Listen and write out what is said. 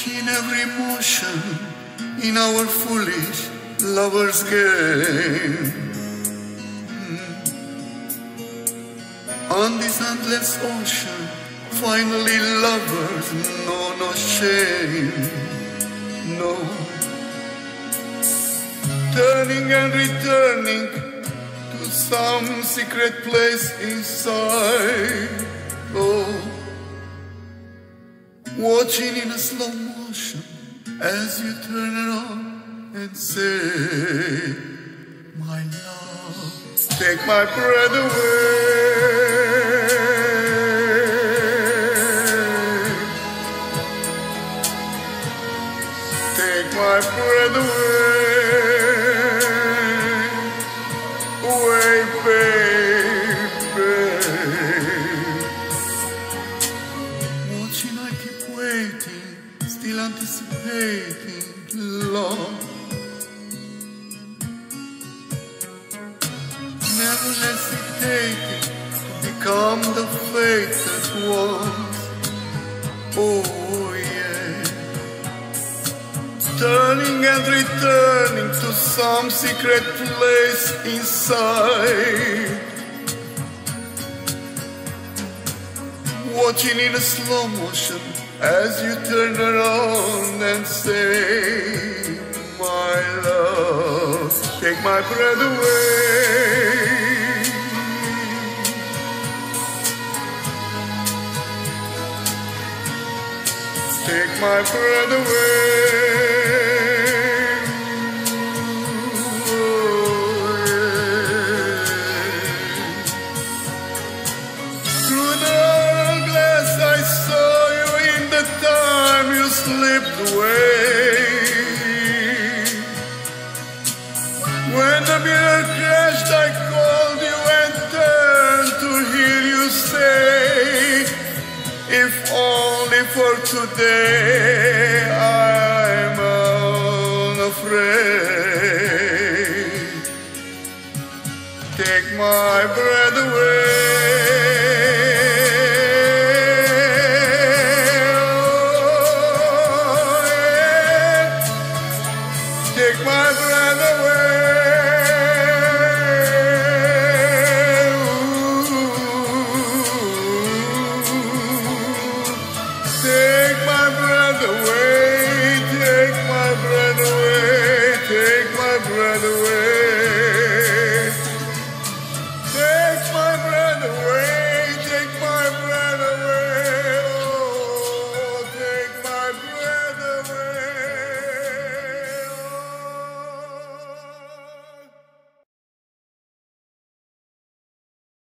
watching every motion in our foolish lovers' game. On this endless ocean, finally lovers know no shame, no. Turning and returning to some secret place inside, oh. Watching in a slow motion as you turn around and say, my love, take my breath away. Take my breath away, baby. Watching, I keep waiting, still anticipating love. Never hesitating to become the fated ones. Oh yeah. Turning and returning to some secret place inside. Watching in a slow motion as you turn around and say, my love, take my breath away. Take my breath away. Through the hourglass I saw you in the time you slipped away. When the mirror crashed, I called you and turned to hear you say, if only for today I'm unafraid. Take my breath away. Oh, yeah. Take my breath away.